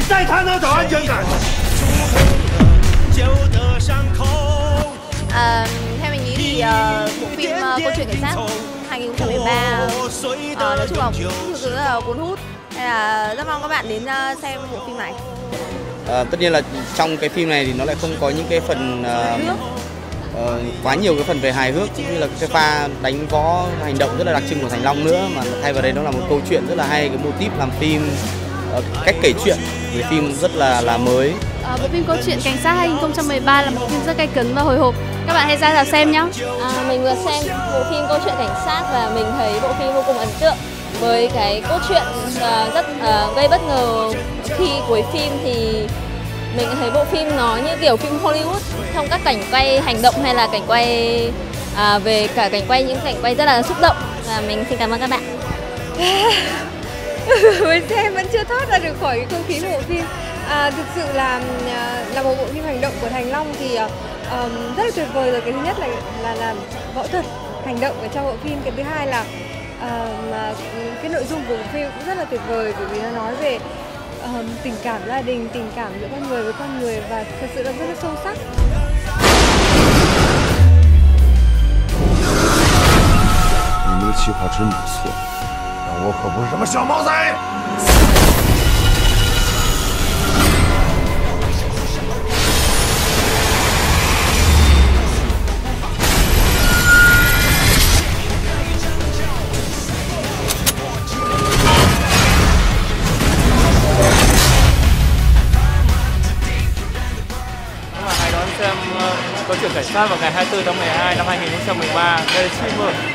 再谈哪找安全感？ Theo mình nghĩ thì bộ phim Câu chuyện cảnh sát 2013 nói chung là cũng thực sự rất là cuốn hút. Hay là rất mong các bạn đến xem bộ phim này. Tất nhiên là trong cái phim này thì nó lại không có những cái phần quá nhiều cái phần về hài hước cũng như là cái pha đánh võ hành động rất là đặc trưng của Thành Long nữa, mà thay vào đấy nó là một câu chuyện rất là hay, cái mô típ làm phim, cách kể chuyện về phim rất là mới. Bộ phim Câu chuyện cảnh sát 2013 là một phim rất gay cấn và hồi hộp. Các bạn hãy ra rạp xem nhé. Mình vừa xem bộ phim Câu chuyện cảnh sát và mình thấy bộ phim vô cùng ấn tượng với cái cốt truyện rất gây bất ngờ. Khi cuối phim thì mình thấy bộ phim nó như kiểu phim Hollywood, trong các cảnh quay hành động hay là cảnh quay về cả cảnh quay, những cảnh quay rất là xúc động. Và mình xin cảm ơn các bạn. Mới xem vẫn chưa thoát ra được khỏi cái không khí của bộ phim. Thực sự là một bộ phim hành động của Thành Long thì rất là tuyệt vời rồi. Cái thứ nhất là võ thuật hành động ở trong bộ phim. Cái thứ hai là cái nội dung của bộ phim cũng rất là tuyệt vời, bởi vì nó nói về tình cảm gia đình, tình cảm giữa con người với con người, và thật sự là rất là sâu sắc. 你们的计划真不错，但我可不是什么小毛仔。 Hãy đón xem Câu chuyện cảnh sát vào ngày 24 tháng 12 năm 2013. Đây là streamer